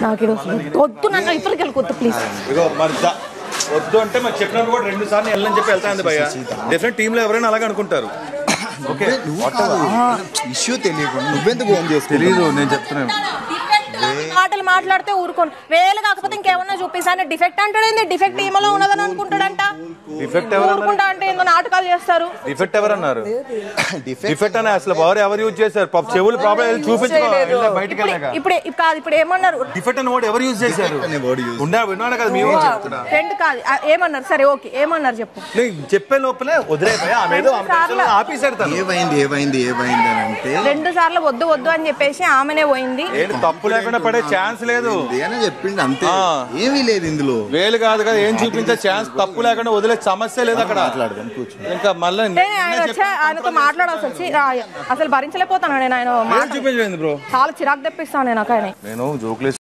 నాకు వద్దు, నన్ను ఇప్పటికి వెళ్ళకొద్దు ప్లీజ్. వద్దు అంటే మరి చెప్పినప్పుడు కూడా 2 సార్లు వెళ్ళని చెప్పి వెళ్తా ఉంది భయ్య. డెఫినెట్ టీంలో ఎవరైనా అలాగే అనుకుంటారు. ఓకే ఇష్యూ తెలియకుండా నువ్వెందుకు ఫోన్ చేసి తెలీదు, నేను చెప్తున్నాను. మాటలు మాట్లాడితే ఊరుకోను. వేలు కాకపోతే ఇంకేమన్నా చూపిస్తాను. డిఫెక్ట్ అంటాడు, డిఫెక్ట్ ఏమో ఉన్నదని అనుకుంటాడంట. డిఫెక్ట్ ఊరుకుంటా అంటే ఏందో నాటకాలు చేస్తారు. డిఫెక్ట్ ఎవరన్నారు? డిఫెక్ట్ అని అసలు ఎవరు యూజ్ చేశారు? చెవులు ప్రాబ్లం చూపించుకోవాలి బయటకి వెళ్ళాక. ఇప్పుడు ఏమన్నారు? డిఫెక్ట్ అని వర్డ్ ఎవరు యూజ్ చేశారు? విన్నాడు కదా మేము చెప్తున్నా. ఫ్రెండ్ కాదు ఏమన్నారు? సరే ఓకే ఏమన్నారు చెప్పు. చెప్పే లోపలే వదిలేపోయా ఆపేశాడు. ఏమైంది ఏమైంది ఏమైంది అని అంటే 2 సార్లు వద్దు వద్దు అని చెప్పేసి ఆమెనే పోయింది. తప్పు లేకుండా పడే ఛాన్స్ లేదు అని చెప్పింది అంతే. ఏమీ లేదు ఇందులో. వేలు కాదు కదా, ఏం చూపించే ఛాన్స్ తప్పు లేకుండా వదిలే సమస్య లేదు అక్కడ. ఇంకా మళ్ళీ ఆయనతో మాట్లాడాల్సి వచ్చి అసలు భరించలేకపోతాను నేను. ఆయన చూపించలేదు బ్రో, చాలా చిరాకు తెప్పిస్తాను నేను. నేను జోక్లే